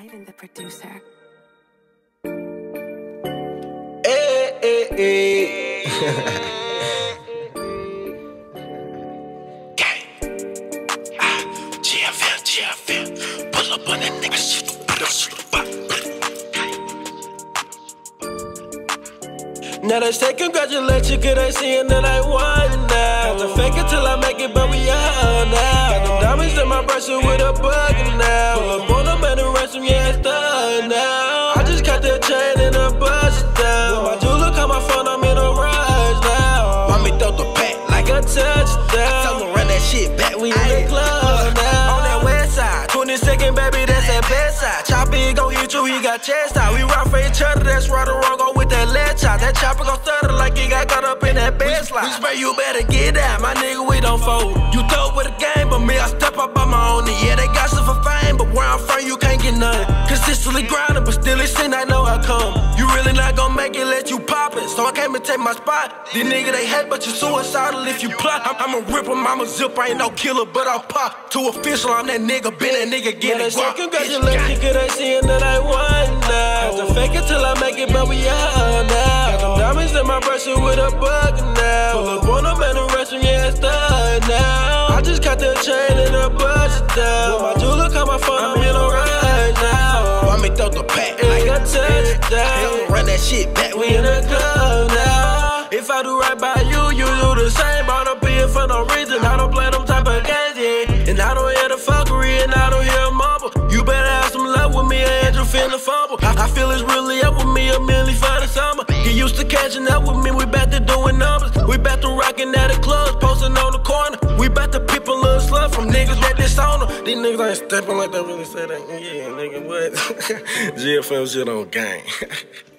Ivan the producer. Hey, hey, hey. Gang. GFL. Pull up on that nigga shit. Now they say congratulations, cause they seeing that I won now. Have to fake it till I make it, but we out now. Got them diamonds in my bracelet with a bug now. Pull up on them and the rest of them, yeah, it's done now. I just got that chain and a bust down. With my jeweler, call my phone, I'm in a rush now. Want me throw the pack like a touchdown. Tell them run that shit back, we in the club now. On that west side, 22nd, baby, that's that best side. Choppy gon' hit you, he got chest out. We rock for each other, that's right or wrong, go with that left shot. That chopper gon' stutter like he got caught up in that bed slide. We spray, you better get out, my nigga, we don't fold. You throw with a game, but me, I step up on my own. And yeah, they got some for fame, but where I'm from, you can't get none. Consistently grinding, but still it's sin, I know how come. You really not gon' make it, let you pop it. So I came and take my spot. These niggas, they hate, but you suicidal if you plot. I'ma rip them, I'ma zip, I ain't no killer, but I'll pop. Too official, I'm that nigga, been that nigga, get it guap. Congratulations, cause they seeing that I won now. Have to fake it till I make it, but we out now. Got them diamonds in my bracelet with a bug now. Pull up on them and the rest of them, yeah, it's done now. I just got that chain and a bust down. With my jeweler, call my phone, I'm in a rush now. Want me throw the pack like a touchdown. Run that shit back, we in the club now. If I do right by you, you do the same. Brought up here for no reason, I don't play them type of games, yeah. And I don't hear the fuckery, and I don't hear a mumble. You better have some love with me, and you feelin' fumble. I feel it's really up with me, a million for the summer. Get used to catching up with me, we back to doing numbers. We back to rocking at the clubs, posting on the corner. We back to people little slut from niggas that disown them. These niggas ain't stepping like they really say that. Yeah, nigga, what? GFL shit on gang.